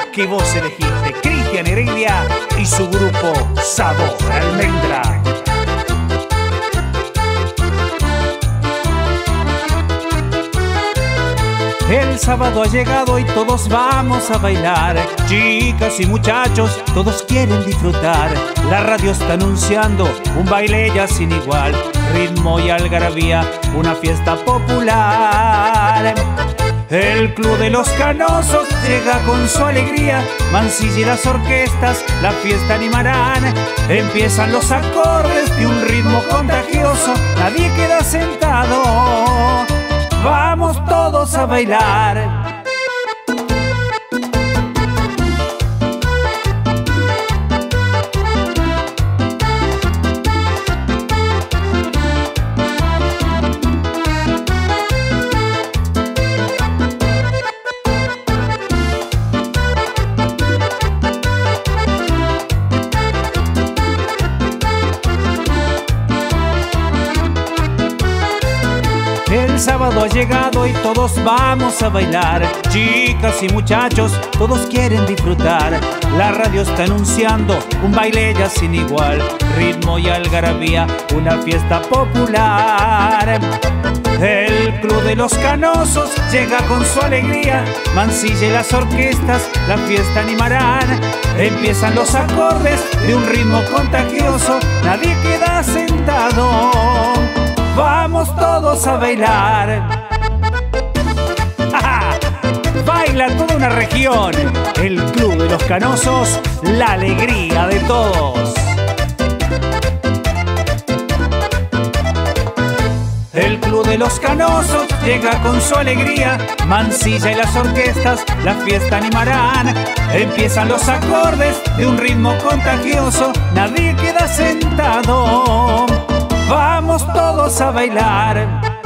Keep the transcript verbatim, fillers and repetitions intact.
que vos elegiste, Cristian Heredia y su grupo Sabor Almendra. El sábado ha llegado y todos vamos a bailar. Chicas y muchachos, todos quieren disfrutar. La radio está anunciando un baile ya sin igual. Ritmo y algarabía, una fiesta popular. El Club de los Canosos llega con su alegría. Mansilla y las orquestas la fiesta animarán. Empiezan los acordes de un ritmo contagioso. Nadie queda sentado. Vamos todos a bailar. El sábado ha llegado y todos vamos a bailar. Chicas y muchachos, todos quieren disfrutar. La radio está anunciando un baile ya sin igual. Ritmo y algarabía, una fiesta popular. El Club de los Canosos llega con su alegría. Mansilla y las orquestas la fiesta animarán. Empiezan los acordes de un ritmo contagioso. Nadie queda sentado. Vamos todos a bailar. ¡Ja! Baila toda una región. El Club de los Canosos, la alegría de todos. El Club de los Canosos llega con su alegría. Mansilla y las orquestas la fiesta animarán. Empiezan los acordes de un ritmo contagioso. Nadie queda sentado. Vamos todos a bailar.